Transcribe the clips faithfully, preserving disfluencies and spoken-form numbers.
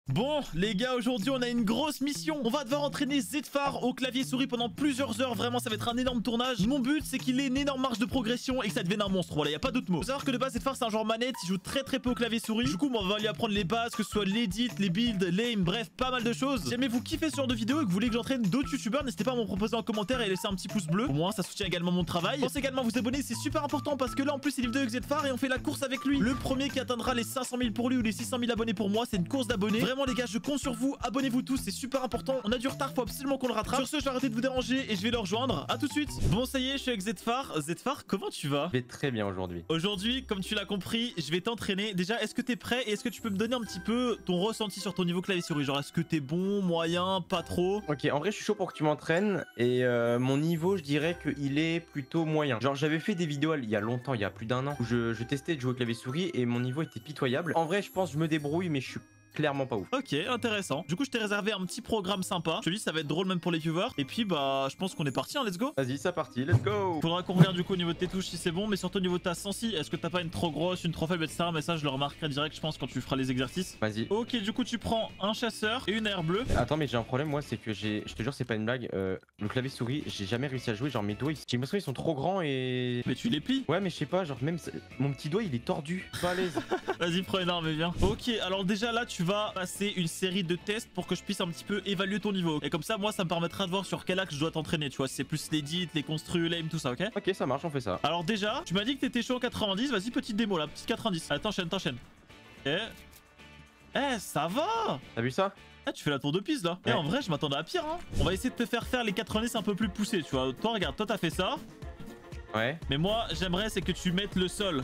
Bon, les gars, aujourd'hui, on a une grosse mission. On va devoir entraîner Zedfar au clavier souris pendant plusieurs heures. Vraiment, ça va être un énorme tournage. Mon but, c'est qu'il ait une énorme marge de progression et que ça devienne un monstre. Voilà, y a pas d'autre mot. Faut savoir que de base, Zedfar, c'est un genre manette. Il joue très très peu au clavier souris. Du coup, on va lui apprendre les bases, que ce soit l'édit, les builds, l'aim, bref, pas mal de choses. Si jamais vous kiffez ce genre de vidéo et que vous voulez que j'entraîne d'autres youtubeurs, n'hésitez pas à m'en proposer en commentaire et laisser un petit pouce bleu. Au moins, ça soutient également mon travail. Pensez également à vous abonner, c'est super important parce que là, en plus, il est vidéo avec Zedfar et on fait la course avec lui. Le premier qui atteindra les cinq cent mille pour lui ou les six cent mille abonnés pour moi, c'est une course d'abonnés. Vraiment, les gars, je compte sur vous. Abonnez-vous tous, c'est super important. On a du retard, faut absolument qu'on le rattrape. Sur ce, je vais arrêter de vous déranger et je vais le rejoindre. A tout de suite. Bon, ça y est, je suis avec Zedfar. Zedfar, comment tu vas? Je vais très bien aujourd'hui. Aujourd'hui, comme tu l'as compris, je vais t'entraîner. Déjà, est-ce que t'es prêt et est-ce que tu peux me donner un petit peu ton ressenti sur ton niveau clavier souris? Genre, est-ce que t'es bon, moyen, pas trop? Ok, en vrai, je suis chaud pour que tu m'entraînes. Et euh, mon niveau, je dirais qu'il est plutôt moyen. Genre, j'avais fait des vidéos il y a longtemps, il y a plus d'un an, où je, je testais de jouer au clavier souris et mon niveau était pitoyable. En vrai, je pense que je me débrouille, mais je suis clairement pas ouf. Ok, intéressant. Du coup, je t'ai réservé un petit programme sympa. Je te dis, ça va être drôle même pour les viewers. Et puis, bah, je pense qu'on est parti, hein, let's go. Vas-y, c'est parti, let's go. Faudra qu'on regarde du coup au niveau de tes touches si c'est bon, mais surtout au niveau de ta sensi. Est-ce que t'as pas une trop grosse, une trop faible, et cetera. Mais ça, je le remarquerai direct, je pense, quand tu feras les exercices. Vas-y. Ok, du coup, tu prends un chasseur et une air bleue. Attends, mais j'ai un problème, moi, c'est que j'ai. Je te jure, c'est pas une blague. Euh, le clavier souris, j'ai jamais réussi à jouer. Genre, mes doigts, ils... j'ai l'impression qu'ils sont trop grands et. Mais tu les plies. Ouais, mais je sais pas, genre, même mon petit doigt, il est tordu. Pas à l'aise. Vas-y, prends une arme et viens. Ok, alors déjà là, tu vas passer une série de tests pour que je puisse un petit peu évaluer ton niveau. Et comme ça, moi, ça me permettra de voir sur quel axe je dois t'entraîner. Tu vois, c'est plus l'édit, les construits, l'aim, tout ça, ok? Ok, ça marche, on fait ça. Alors déjà, tu m'as dit que t'étais chaud en quatre-vingt-dix. Vas-y, petite démo là, petite quatre-vingt-dix. Allez, t'enchaînes, t'enchaînes. Eh, eh, ça va. T'as vu ça? Ah, tu fais la tour de piste là. Ouais. Eh, en vrai, je m'attendais à pire, hein. On va essayer de te faire faire les quatre-vingt-dix un peu plus poussés, tu vois. Toi, regarde, toi, t'as fait ça. Ouais. Mais moi, j'aimerais, c'est que tu mettes le sol.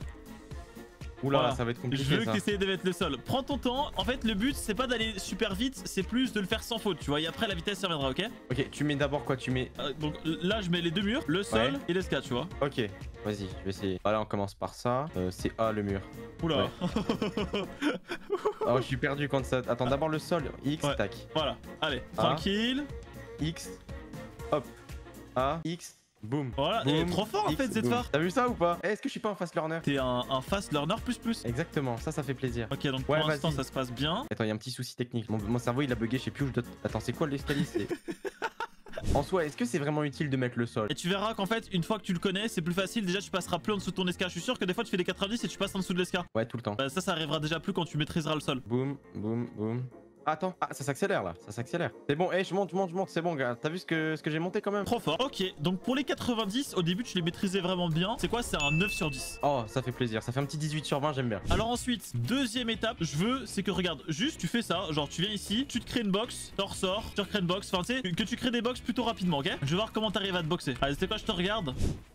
Oula, Voilà. ça va être compliqué. Je veux ça. que tu essayes de mettre le sol. Prends ton temps. En fait, le but, c'est pas d'aller super vite, c'est plus de le faire sans faute, tu vois. Et après, la vitesse, ça reviendra, ok? Ok, tu mets d'abord quoi? Tu mets. Euh, donc là, je mets les deux murs, le sol Ouais. et l'escalade, tu vois. Ok, vas-y, je vais essayer. Voilà, on commence par ça. Euh, c'est A le mur. Oula. Ouais. Oh, je suis perdu quand ça. Attends, d'abord le sol. X, Ouais. tac. Voilà. Allez, Ah. tranquille. X, hop. A, X, boum. Voilà. Boum, Et trop fort en X, fait, boum. Zedfar. T'as vu ça ou pas? Eh, est-ce que je suis pas un fast learner? T'es un, un fast learner plus plus. Exactement, ça, ça fait plaisir. Ok, donc Ouais, pour l'instant, vas-y. ça se passe bien. Attends, il y a un petit souci technique. Mon, mon cerveau il a bugué, je sais plus où je dois. Attends, c'est quoi l'escalier? C'est. En soi, est-ce que c'est vraiment utile de mettre le sol? Et tu verras qu'en fait, une fois que tu le connais, c'est plus facile. Déjà, tu passeras plus en dessous de ton esca. Je suis sûr que des fois, tu fais des quatre-vingt-dix et tu passes en dessous de l'esca. Ouais, tout le temps. Bah, ça, ça arrivera déjà plus quand tu maîtriseras le sol. Boum, boum, boum. Attends, ah, ça s'accélère là, ça s'accélère. C'est bon, eh, je monte, je monte, je monte, c'est bon, gars. T'as vu ce que, ce que j'ai monté quand même? Trop fort. Ok, donc pour les quatre-vingt-dix, au début, tu les maîtrisais vraiment bien. C'est quoi? C'est un neuf sur dix. Oh, ça fait plaisir, ça fait un petit dix-huit sur vingt, j'aime bien. Alors ensuite, deuxième étape, je veux, c'est que regarde, juste tu fais ça, genre tu viens ici, tu te crées une box, t'en ressors, tu recrées une box, enfin tu sais, que tu crées des box plutôt rapidement, ok? Je veux voir comment t'arrives à te boxer. Allez, c'est quoi, je te regarde.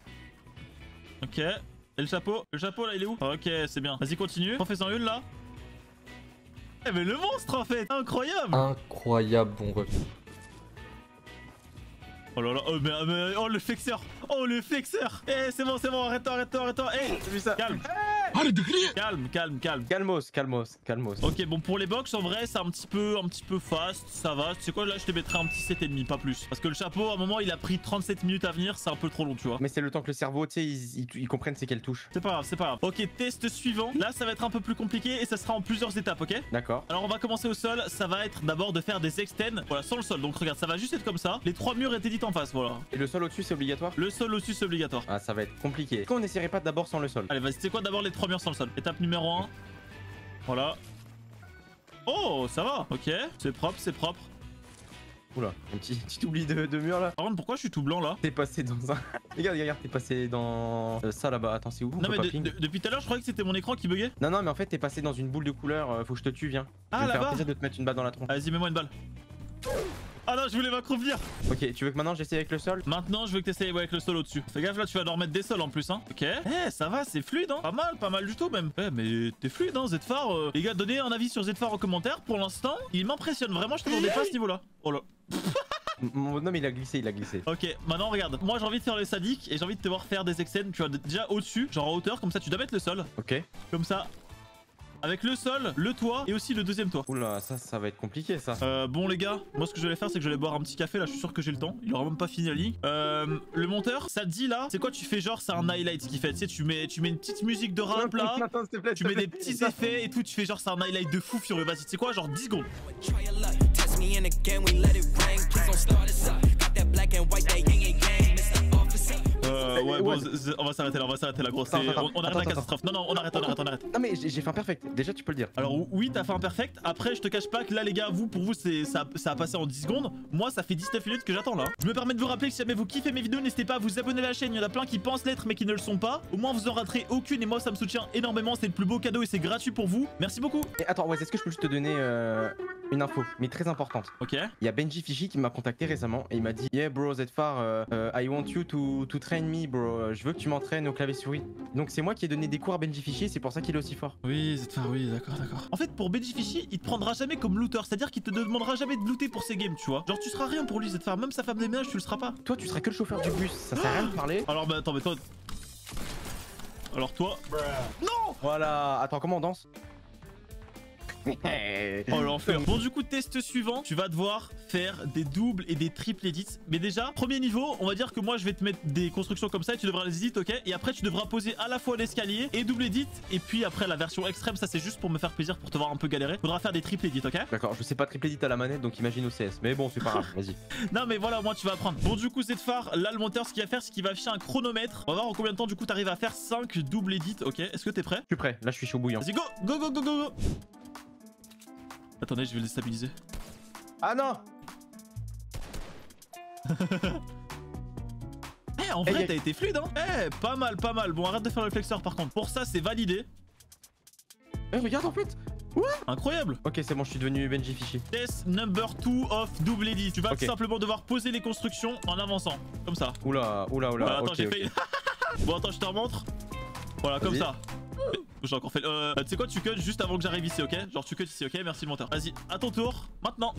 Ok. Et le chapeau? Le chapeau là, il est où? Ok, c'est bien. Vas-y, continue. On fait en une là. Eh mais le monstre en fait, incroyable. Incroyable bon ref. Oh là là, oh, mais, mais- oh le flexeur. Oh le flexeur. Eh c'est bon, c'est bon, arrête-toi, arrête-toi, arrête-toi. Eh, T'as vu ça? calme. Calme, calme, calme. Calmos, calmos, calmos. Ok, bon pour les box en vrai c'est un petit peu un petit peu fast, ça va. Tu sais quoi, là je te mettrai un petit sept virgule cinq, pas plus. Parce que le chapeau à un moment il a pris trente-sept minutes à venir, c'est un peu trop long, tu vois. Mais c'est le temps que le cerveau, tu sais, ils, ils, ils comprennent c'est quelle touche. C'est pas grave, c'est pas grave. Ok, test suivant. Là ça va être un peu plus compliqué et ça sera en plusieurs étapes, ok? D'accord. Alors on va commencer au sol, ça va être d'abord de faire des extends, voilà, sans le sol. Donc regarde, ça va juste être comme ça. Les trois murs étaient dit en face, voilà. Et le sol au-dessus, c'est obligatoire? Le sol au-dessus c'est obligatoire. Ah, ça va être compliqué. Est-ce qu'on n'essaierait pas d'abord sans le sol? Allez, vas-y, c'est quoi d'abord les trois murs sans le sol? Étape numéro un. Voilà. Oh, ça va, ok. C'est propre, c'est propre. Oula, un petit, petit oubli de, de mur là. Par contre, pourquoi je suis tout blanc là? T'es passé dans un. regarde, regarde, t'es passé dans euh, ça là-bas. Attends, c'est où? Non, mais Faut pas de- ping. de- depuis tout à l'heure, je croyais que c'était mon écran qui buguait. Non, non, mais en fait, t'es passé dans une boule de couleur. euh, faut que je te tue, viens. Ah, Je vais me faire là-bas. plaisir de te mettre une balle dans la tronche. Vas-y, mets-moi une balle. Ah non, je voulais macro venir. Ok, tu veux que maintenant j'essaie avec le sol? Maintenant, je veux que t'essayes ouais, avec le sol au-dessus. Fais gaffe, là, tu vas leur mettre des sols en plus, hein. Ok. Eh, ça va, c'est fluide, hein. Pas mal, pas mal du tout, même. Eh, mais t'es fluide, hein, Zedfar. euh. Les gars, donnez un avis sur Zedfar en commentaire. Pour l'instant, il m'impressionne vraiment. Je t'attendais pas à ce niveau-là. Oh là. Mon bonhomme il a glissé, il a glissé. Ok, maintenant regarde, moi j'ai envie de faire le sadique et j'ai envie de te voir faire des extends, tu vois, déjà au-dessus, genre en hauteur, comme ça tu dois mettre le sol, Ok. comme ça. avec le sol, le toit et aussi le deuxième toit. Oula, ça, ça va être compliqué ça. Euh, bon les gars, moi ce que je vais faire c'est que je vais boire un petit café là, je suis sûr que j'ai le temps. Il aura même pas fini la ligne. Euh, le monteur, ça te dit là, c'est quoi tu fais genre c'est un highlight ce qu'il fait. Tu sais, tu mets, tu mets une petite musique de rap là, Attends, s'il te plaît, tu mets des petits effets et tout, tu fais genre c'est un highlight de fou furieux. Vas-y, tu sais quoi, genre dix secondes. Euh, ouais, bon, on va s'arrêter là, on va s'arrêter là, gros. On, on arrête la catastrophe. Non, non, on arrête, on arrête, on arrête. Non, mais j'ai fait un perfect. Déjà, tu peux le dire. Alors, oui, t'as fait un perfect. Après, je te cache pas que là, les gars, vous, pour vous, c'est ça, ça a passé en dix secondes. Moi, ça fait dix-neuf minutes que j'attends là. Je me permets de vous rappeler que si jamais vous kiffez mes vidéos, n'hésitez pas à vous abonner à la chaîne. Il y en a plein qui pensent l'être, mais qui ne le sont pas. Au moins, vous en raterez aucune. Et moi, ça me soutient énormément. C'est le plus beau cadeau et c'est gratuit pour vous. Merci beaucoup. Et attends, ouais, est-ce que je peux juste te donner euh, une info, mais très importante. Ok. Il y a Benji Fishy qui m'a contacté récemment et il m'a dit yeah bro Zfar, uh, uh, I want you to, to train me bro. Je veux que tu m'entraînes au clavier souris. Donc c'est moi qui ai donné des cours à Benji Fishy, c'est pour ça qu'il est aussi fort. Oui, Zfar, oui, d'accord, d'accord. En fait, pour Benji Fishy, il te prendra jamais comme looter, c'est-à-dire qu'il te demandera jamais de looter pour ses games, tu vois. Genre tu seras rien pour lui Zfar, même sa femme de ménage, tu le seras pas. Toi, tu seras que le chauffeur du bus, ça sert à rien de parler. Alors bah attends, mais toi. Alors toi. Non. Voilà, attends, comment on danse? Oh l'enfer. Bon du coup test suivant, tu vas devoir faire des doubles et des triples edits. Mais déjà premier niveau, on va dire que moi je vais te mettre des constructions comme ça et tu devras les edit, ok. Et après tu devras poser à la fois l'escalier et double edit. Et puis après la version extrême, ça c'est juste pour me faire plaisir, pour te voir un peu galérer. Faudra faire des triple edits, ok. D'accord, je sais pas triple edit à la manette donc imagine au C S. Mais bon c'est pas grave, vas-y. Non mais voilà, moi tu vas apprendre. Bon du coup Zfar, là le monteur ce qu'il va faire c'est qu'il va afficher un chronomètre. On va voir en combien de temps du coup t'arrives à faire cinq double edits, ok. Est-ce que t'es prêt? Je suis prêt, là je suis chaud bouillant. Vas-y go, go, go, go, go, go. Attendez, je vais le déstabiliser. Ah non. Eh, en vrai, hey, t'as été fluide, hein. Eh, pas mal, pas mal. Bon, arrête de faire le flexeur, par contre. Pour ça, c'est validé. Eh, regarde, en fait. Ouais. Incroyable. Ok, c'est bon, je suis devenu Benji Fishy. Test number two of double edit. Tu vas okay. tout simplement devoir poser les constructions en avançant. Comme ça. Oula, oula, oula. Voilà, attends, okay, j'ai okay. fait... Bon, attends, je te remontre. Voilà, comme ça. J'ai encore fait... Euh, tu sais quoi, tu cut juste avant que j'arrive ici, ok? Genre, tu cut ici, ok? Merci, le monteur. Vas-y, à ton tour. Maintenant.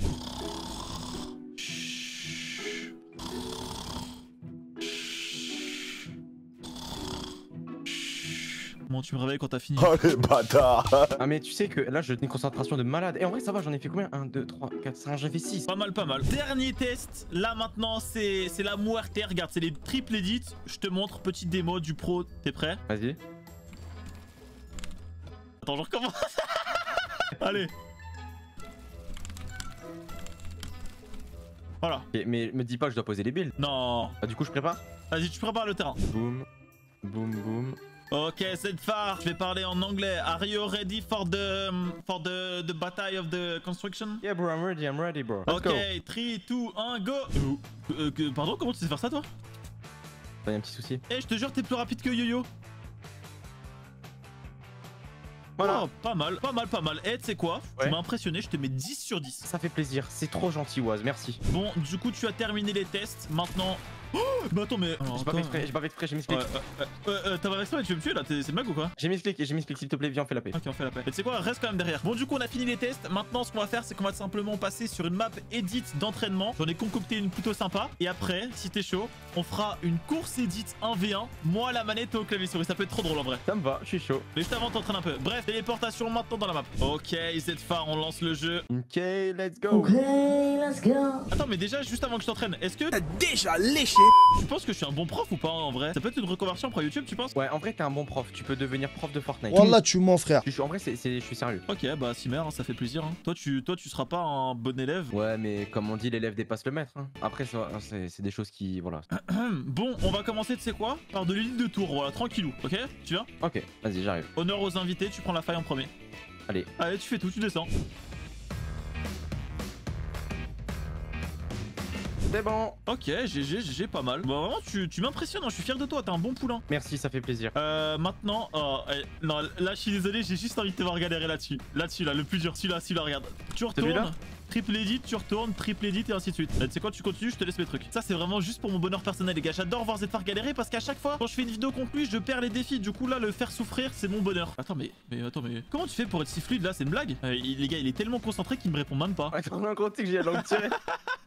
Bon, tu me réveilles quand t'as fini. Oh les bâtards. Ah mais tu sais que là j'ai une concentration de malade. Et en vrai ça va, j'en ai fait combien? un, deux, trois, quatre, cinq, j'en ai fait six. Pas mal, pas mal. Dernier test. Là maintenant c'est la muerte. Regarde, c'est les triple edits. Je te montre, petite démo du pro. T'es prêt? Vas-y. Attends, je recommence. Allez. Voilà. Et, mais me dis pas que je dois poser les builds. Non. Ah, du coup je prépare. Vas-y, tu prépares le terrain. Boum, boum, boum. Ok, Zfar, je vais parler en anglais. Are you ready for the for the the battle of the construction? Yeah bro, I'm ready, I'm ready bro. Let's ok, go. trois, deux, un, go. Euh, euh, pardon, comment tu sais faire ça toi? T'as un petit souci. Eh, je te jure, t'es plus rapide que Yo-Yo. Voilà. Oh, pas mal, pas mal, pas mal. Eh, tu sais quoi? Ouais. Tu m'as impressionné, je te mets dix sur dix. Ça fait plaisir, c'est trop gentil Waz, merci. Bon, du coup, tu as terminé les tests. Maintenant... Oh, bah attends, mais... J'ai pas fait exprès, j'ai pas fait exprès, j'ai mis ce clic. Ouais, euh, euh, euh, T'as pas fait exprès, tu veux me tuer là? C'est une mag ou quoi? J'ai mis ce clic, j'ai mis ce clic, s'il te plaît, viens, on fait la paix. Ok, on fait la paix. Et tu sais quoi? Reste quand même derrière. Bon, du coup, on a fini les tests. Maintenant, ce qu'on va faire, c'est qu'on va simplement passer sur une map edit d'entraînement. J'en ai concocté une plutôt sympa. Et après, si t'es chaud, on fera une course edit un v un. Moi, la manette au clavier souris. Ça peut être trop drôle en vrai. Ça me va, je suis chaud. Mais juste avant, t'entraînes un peu. Bref, téléportation maintenant dans la map. Ok, Zfar, on lance le jeu. Ok, let's go. Ok, let's go. Attends, mais déjà, juste avant que je t'entraîne, est-ce que T'as déjà léché? tu penses que je suis un bon prof ou pas en vrai? Ça peut être une reconversion après YouTube, tu penses? Ouais, en vrai, t'es un bon prof. Tu peux devenir prof de Fortnite. Wallah, tu mens, frère. Je suis, en vrai, c'est, je suis sérieux. Ok, bah Simer, hein, ça fait plaisir. Hein. Toi, tu, toi, tu seras pas un bon élève. Ouais, mais comme on dit, l'élève dépasse le maître. Hein. Après, c'est des choses qui, voilà. Bon, on va commencer, tu sais quoi? Par de l'élite de tour, voilà, tranquillou. Ok, tu viens? Ok, vas-y, j'arrive. Honneur aux invités, tu prends la faille en premier. Allez. Allez, tu fais tout, tu descends. C'est bon. Ok, G G, G G, pas mal. Bah vraiment, tu, tu m'impressionnes, hein, je suis fier de toi, t'es un bon poulain. Merci, ça fait plaisir. Euh, maintenant, oh, eh, non, là, je suis désolé, j'ai juste envie de te voir galérer là-dessus. Là-dessus, là, le plus dur, celui-là, celui-là, regarde. Tu retournes, triple edit, tu retournes, triple edit et ainsi de suite. Tu sais quoi, tu continues, je te laisse mes trucs. Ça, c'est vraiment juste pour mon bonheur personnel, les gars. J'adore voir Zfar galérer parce qu'à chaque fois, quand je fais une vidéo conclue, je perds les défis. Du coup, là, le faire souffrir, c'est mon bonheur. Attends, mais, mais, attends, mais, comment tu fais pour être si fluide là? C'est une blague? euh, il, Les gars, il est tellement concentré qu'il me répond même pas. Attends, on a compté que j'ai la langue tirée.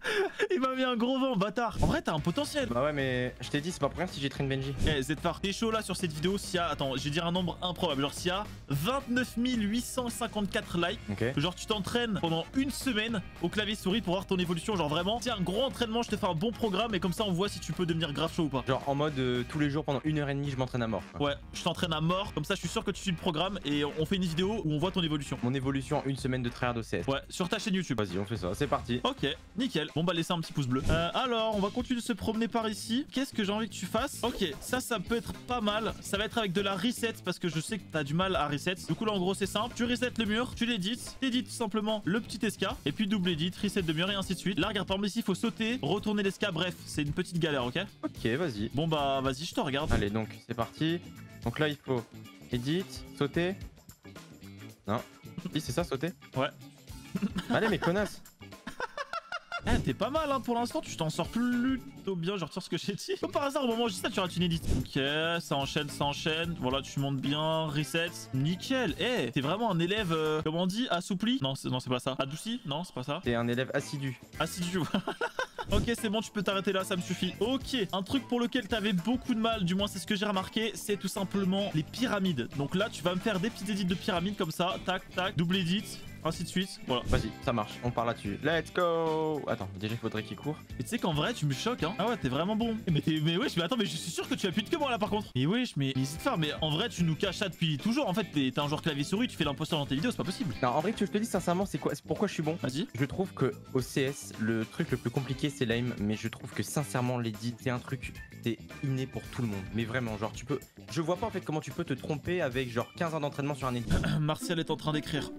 Il m'a mis un gros vent, bâtard. En vrai, t'as un potentiel. Bah ouais, mais je t'ai dit, c'est pas pour rien si j'ai train Benji. Eh, Zfar, t'es chaud là sur cette vidéo. S'il y a, attends, je vais dire un nombre improbable. Genre, s'il y a vingt-neuf mille huit cent cinquante-quatre likes, Ok. genre, tu t'entraînes pendant une semaine au clavier souris pour voir ton évolution. Genre, vraiment, c'est un gros entraînement. Je te fais un bon programme et comme ça, on voit si tu peux devenir grave chaud ou pas. Genre en mode euh, tous les jours pendant une heure et demie, je m'entraîne à mort. Quoi. Ouais, je t'entraîne à mort. Comme ça, je suis sûr que tu suis le programme et on fait une vidéo où on voit ton évolution. Mon évolution en une semaine de tryhard de C S. Ouais, sur ta chaîne YouTube. Vas-y, on fait ça, c'est parti. Ok, nickel. Bon bah laissez un petit pouce bleu. Euh, alors, on va continuer de se promener par ici. Qu'est-ce que j'ai envie que tu fasses? Ok, ça, ça peut être pas mal. Ça va être avec de la reset parce que je sais que t'as du mal à reset. Du coup là, en gros, c'est simple. Tu reset le mur, tu l'édites, t'édites simplement le petit esca et puis double edit, reset de mur et ainsi de suite. Là, regarde, par exemple ici, il faut sauter, retourner l'esca. Bref, c'est une petite galère, ok? Ok, vas-y. Bon bah vas-y, je te regarde. Allez, donc c'est parti. Donc là, il faut edit, sauter. Non. Si, c'est ça, sauter? Ouais. Allez, mes connasses. Eh, t'es pas mal hein, pour l'instant, tu t'en sors plutôt bien, je retire ce que j'ai dit. Comme par hasard, au moment où je dis ça, tu rates une edit. Ok, ça enchaîne, ça enchaîne. Voilà, tu montes bien, reset. Nickel. Eh, t'es vraiment un élève, euh, comment on dit, assoupli? Non, c'est non, c'est pas ça. Adouci? Non, c'est pas ça. T'es un élève assidu. Assidu. Ok, c'est bon, tu peux t'arrêter là, ça me suffit. Ok, un truc pour lequel t'avais beaucoup de mal, du moins c'est ce que j'ai remarqué, c'est tout simplement les pyramides. Donc là, tu vas me faire des petites edits de pyramides comme ça, tac, tac, double edit, ainsi de suite. Voilà. Vas-y, ça marche, on part là-dessus. Let's go. Attends, déjà il faudrait qu'il court. Et tu sais qu'en vrai, tu me choques, hein. Ah ouais, t'es vraiment bon. Mais, mais wesh, mais attends, mais je suis sûr que tu as plus de que moi là par contre. Mais wesh, mais n'hésite pas, mais en vrai, tu nous caches ça depuis toujours. En fait, t'es un joueur clavier-souris, tu fais l'imposteur dans tes vidéos, c'est pas possible. Non, en vrai, que je te dis sincèrement, c'est quoi, pourquoi je suis bon? Vas-y. Je trouve que au C S, le truc le plus compliqué c'est l'aim, mais je trouve que sincèrement l'edit c'est un truc, c'est inné pour tout le monde. Mais vraiment, genre tu peux, je vois pas en fait comment tu peux te tromper avec genre quinze ans d'entraînement sur un edit. Martial est en train d'écrire.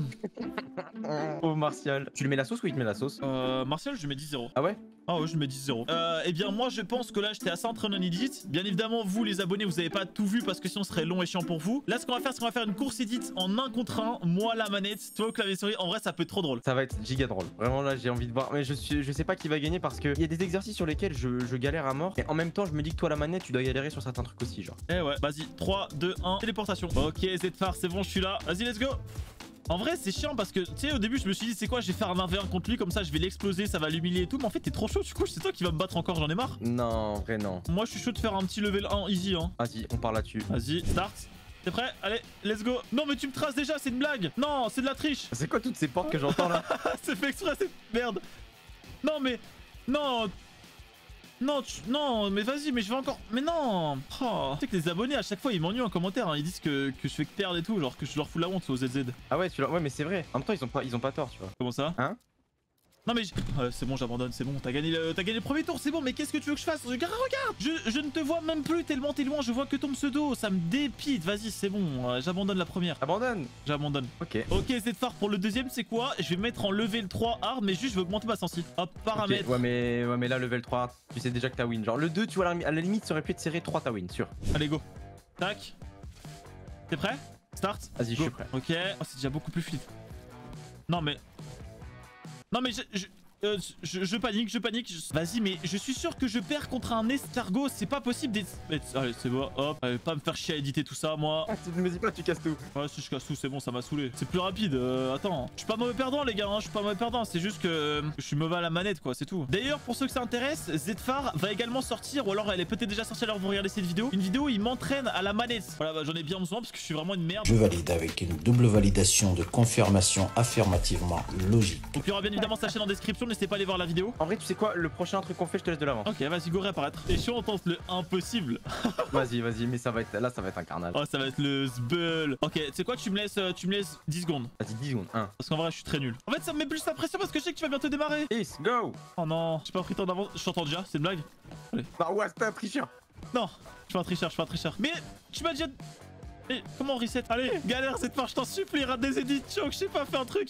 Oh Martial. Tu lui mets la sauce ou il te met la sauce? Euh, Martial, je lui mets dix zéro. Ah ouais? Ah ouais, je mets dix zéro. Euh, eh bien, moi, je pense que là, j'étais assez entraîné en edit. Bien évidemment, vous, les abonnés, vous avez pas tout vu parce que sinon, ce serait long et chiant pour vous. Là, ce qu'on va faire, c'est qu'on va faire une course edit en un contre un. Moi, la manette, toi, au clavier souris. En vrai, ça peut être trop drôle. Ça va être giga drôle. Vraiment là, j'ai envie de voir. Mais je suis, je sais pas qui va gagner parce que il y a des exercices sur lesquels je, je galère à mort. Et en même temps, je me dis que toi, la manette, tu dois galérer sur certains trucs aussi, genre. Eh ouais, vas-y. trois, deux, un, téléportation. Ok, Zfar, c'est bon, je suis là. Vas-y, let's go. En vrai, c'est chiant parce que, tu sais, au début, je me suis dit, c'est quoi, je vais faire un un v un contre lui, comme ça, je vais l'exploser, ça va l'humilier et tout. Mais en fait, t'es trop chaud, du coup, c'est toi qui vas me battre encore, j'en ai marre. Non, en vrai, non. Moi, je suis chaud de faire un petit level un easy, hein. Vas-y, on part là-dessus. Vas-y, start. T'es prêt? Allez, let's go. Non, mais tu me traces déjà, c'est une blague. Non, c'est de la triche. C'est quoi toutes ces portes que j'entends là? C'est fait exprès, c'est merde. Non, mais. Non. Non, tu... non, mais vas-y, mais je vais encore. Mais non. Oh. Tu sais que les abonnés, à chaque fois, ils m'ennuient en commentaire. Hein. Ils disent que, que je fais que perdre et tout, genre que je leur fous la honte aux Z Z. Ah ouais, tu l'as... ouais, mais c'est vrai. En même temps, ils ont pas, ils ont pas tort, tu vois. Comment ça? Hein? Non mais je... ouais, c'est bon, j'abandonne, c'est bon, t'as gagné, le... t'as gagné le premier tour, c'est bon, mais qu'est-ce que tu veux que je fasse? Regarde, regarde, je, je ne te vois même plus tellement t'es loin, je vois que ton pseudo, ça me dépite, vas-y, c'est bon, euh, j'abandonne la première. Abandonne. J'abandonne. Ok. Ok, Zfar pour le deuxième, c'est quoi? Je vais mettre en level trois hard, mais juste je vais augmenter ma sensi. Hop, paramètres. Okay. Ouais, mais, ouais, mais là, level trois, tu sais déjà que t'as win. Genre, le deux, tu vois, à la limite, ça aurait pu être serré, trois, t'as win, sûr. Allez, go. Tac. T'es prêt? Start. Vas-y, je suis prêt. Ok, oh, c'est déjà beaucoup plus fluide. Non, mais. Non, mais je. je... Euh, je, je panique, je panique. Je... Vas-y, mais je suis sûr que je perds contre un escargot. C'est pas possible d'être. Allez, c'est bon, hop. Allez, pas me faire chier à éditer tout ça, moi. Ah, tu ne me dis pas, tu casses tout. Ouais, si je casse tout, c'est bon, ça m'a saoulé. C'est plus rapide. Euh, attends. Je suis pas mauvais perdant, les gars. Hein. Je suis pas mauvais perdant. C'est juste que euh, je suis mauvais à la manette, quoi. C'est tout. D'ailleurs, pour ceux que ça intéresse, Zfar va également sortir, ou alors elle est peut-être déjà sortie alors vous regardez cette vidéo. Une vidéo où il m'entraîne à la manette. Voilà, bah, j'en ai bien besoin parce que je suis vraiment une merde. Je valide avec une double validation de confirmation affirmativement logique. Donc il y aura bien évidemment sa chaîne en description. N'hésitez pas à aller voir la vidéo. En vrai, tu sais quoi, le prochain truc qu'on fait, je te laisse de l'avant. Ok, vas-y, go réapparaître. T'es chaud, on tente le impossible. Vas-y, vas-y, mais ça va être là, ça va être un carnage. Oh, ça va être le zbeul. Ok, tu sais quoi, tu me laisses, tu me laisses dix secondes. Vas-y, dix secondes. un. Parce qu'en vrai, je suis très nul. En fait, ça me met plus la pression parce que je sais que tu vas bientôt démarrer. dix, go. Oh non, j'ai pas pris tant d'avance. Je t'entends déjà, c'est une blague. Allez. Bah ouais, c'était un tricheur. Non, je suis un tricheur, je suis un tricheur. Mais tu m'as déjà. Mais comment on reset? Allez, galère cette fois, je t'en supplie, rate des edits, choc, je sais pas, fais un truc.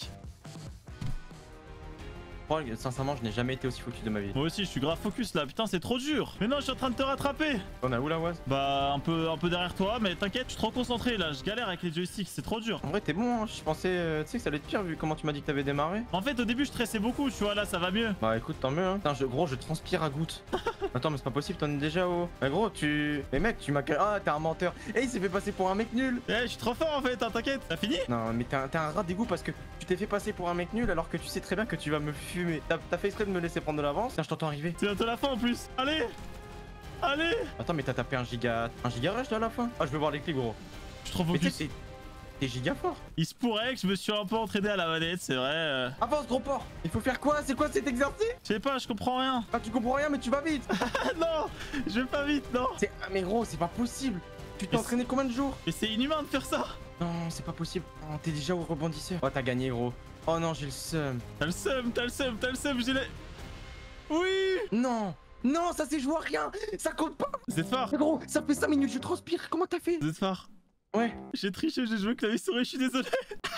Sincèrement, je n'ai jamais été aussi focus de ma vie. Moi aussi, je suis grave focus là, putain, c'est trop dur. Mais non, je suis en train de te rattraper. On a où la Waz? Bah, un peu, un peu derrière toi, mais t'inquiète, je suis trop concentré là, je galère avec les joysticks, c'est trop dur. En vrai, t'es bon, hein. Je pensais, euh, tu sais que ça allait être pire vu comment tu m'as dit que t'avais démarré. En fait, au début, je stressais beaucoup, tu vois, là, ça va mieux. Bah écoute, tant mieux, hein. Putain, je, gros, je transpire à gouttes. Attends, mais c'est pas possible, t'en es déjà au. Mais gros, tu. Mais mec, tu m'as. Ah, t'es un menteur. Eh, il s'est fait passer pour un mec nul. Eh, je suis trop fort en fait, hein, t'inquiète. T'as fini? Non, mais t'es un, t'es un rat d'égout parce que tu t'es fait passer pour un mec nul alors que tu sais très bien que tu vas me fumée. T'as t'as fait exprès de me laisser prendre de l'avance. Tiens, je t'entends arriver. C'est bientôt la fin en plus. Allez. Allez. Attends, mais t'as tapé un giga... Un giga rush à la fin? Ah, je veux voir les clips, gros. Je suis trop Mais tu focus. sais, t'es- t'es giga fort. Il se pourrait que je me suis un peu entraîné à la manette, c'est vrai. euh. Avance, gros porc. Il faut faire quoi? C'est quoi cet exercice? Je sais pas, je comprends rien. Ah, tu comprends rien, mais tu vas vite. Ah non, je vais pas vite, non. C'est... Ah, mais gros, c'est pas possible. Tu t'es Mais entraîné combien de jours? Mais c'est inhumain de faire ça. Non, c'est pas possible. Oh, t'es déjà au rebondisseur. Oh, t'as gagné, gros. Oh non, j'ai le seum. T'as le seum, t'as le seum, t'as le seum, j'ai les... Oui. Non. Non, ça c'est joué à rien. Ça compte pas. Zedfar, Mais gros, ça fait cinq minutes, je transpire. Comment t'as fait? Zedfar. Ouais. J'ai triché, j'ai joué clavier souris, je suis désolé.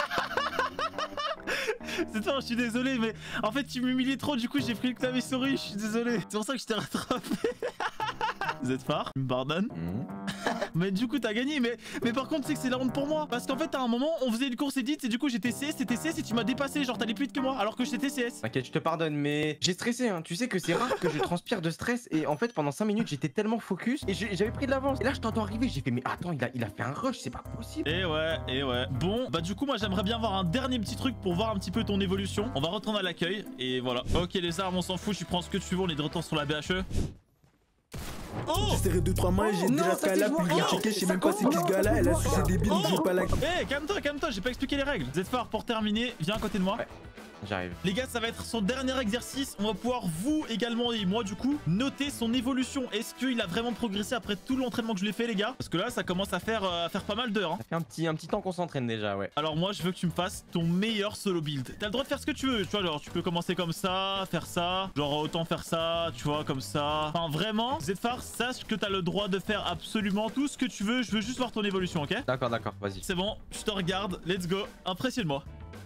Zedfar, je suis désolé, mais en fait tu m'humiliais trop, du coup j'ai pris le clavier souris, je suis désolé. C'est pour ça que je t'ai rattrapé. Zedfar, tu me pardonnes? Mais du coup t'as gagné, mais, mais par contre c'est que c'est la honte pour moi. Parce qu'en fait à un moment on faisait une course edit et du coup j'étais C S, t'étais C S et tu m'as dépassé, genre t'allais plus vite que moi alors que j'étais C S. T'inquiète, je te pardonne, mais j'ai stressé, hein. Tu sais que c'est rare que je transpire de stress. Et en fait, pendant cinq minutes, j'étais tellement focus et j'ai- j'avais pris de l'avance. Et là, je t'entends arriver. J'ai fait, mais attends, il a, il a fait un rush, c'est pas possible. Et ouais, et ouais. Bon, bah du coup moi j'aimerais bien voir un dernier petit truc pour voir un petit peu ton évolution. On va retourner à l'accueil et voilà. Ok les armes on s'en fout, tu prends ce que tu veux, on est de retour sur la B H E. Oh. J'ai serré deux trois mains, j'ai Non, déjà ça, Skyla, c'est puis joué. j'ai checké, je sais Ça même pas c'est compte qui ce pas. gars-là, elle a su c'est débile, donc je veux pas la... Eh, calme-toi, calme-toi, j'ai pas expliqué les règles. Zedfar, pour terminer, viens à côté de moi. Ouais. J'arrive. Les gars, ça va être son dernier exercice. On va pouvoir, vous également et moi du coup, noter son évolution. Est-ce qu'il a vraiment progressé après tout l'entraînement que je lui ai fait, les gars? Parce que là, ça commence à faire, euh, à faire pas mal d'heures. Hein. Ça fait un petit, un petit temps qu'on s'entraîne déjà, ouais. Alors moi, je veux que tu me fasses ton meilleur solo build. T'as le droit de faire ce que tu veux. Tu vois, genre, tu peux commencer comme ça, faire ça. Genre, autant faire ça, tu vois, comme ça. Enfin, vraiment, Zedfar, sache que t'as le droit de faire absolument tout ce que tu veux. Je veux juste voir ton évolution, ok? D'accord, d'accord, vas-y. C'est bon, je te regarde. Let's go. Impressionne-moi.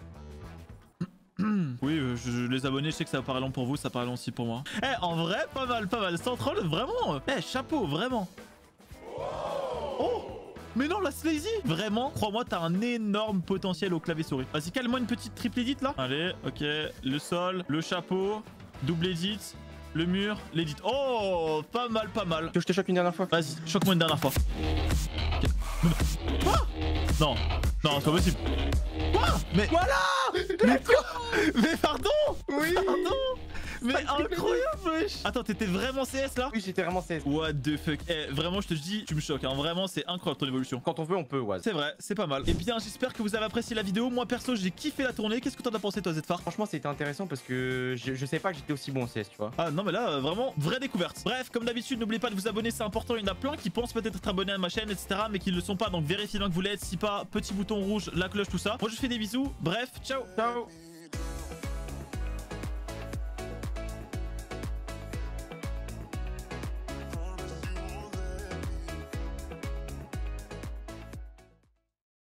Oui, euh, je, je- les abonnés, je sais que ça paraît long pour vous, ça paraît long aussi pour moi. Eh, en vrai, pas mal, pas mal. Sans troll, vraiment. Eh, chapeau, vraiment. Oh, mais non, la Slazy. Vraiment, crois-moi, t'as un énorme potentiel au clavier souris. Vas-y, calme-moi une petite triple edit là. Allez, ok. Le sol, le chapeau, double edit, le mur, l'edit. Oh, pas mal, pas mal. Tu veux que je te choque une dernière fois? Vas-y, choque-moi une dernière fois. Ok. Quoi? Non, non, c'est pas possible. Quoi? Mais Voilà. mais quoi? Mais pardon? Oui. Pardon? Mais incroyable, wesh. Attends, t'étais vraiment C S là? Oui, j'étais vraiment C S. What the fuck? Eh, vraiment, je te dis, tu me choques, hein. Vraiment, c'est incroyable ton évolution. Quand on veut, on peut, ouais. C'est vrai, c'est pas mal. Et bien, j'espère que vous avez apprécié la vidéo. Moi, perso, j'ai kiffé la tournée. Qu'est-ce que t'en as pensé, toi, Zedfar? Franchement, c'était intéressant parce que je, je sais pas que j'étais aussi bon en C S, tu vois. Ah non mais là euh, vraiment vraie découverte. Bref, comme d'habitude n'oubliez pas de vous abonner, c'est important. Il y en a plein qui pensent peut-être être abonnés à ma chaîne, etc, mais qui ne le sont pas. Donc vérifiez bien que vous l'êtes. Si pas, petit bouton rouge, la cloche, tout ça. Moi je fais des bisous. Bref, ciao. Ciao.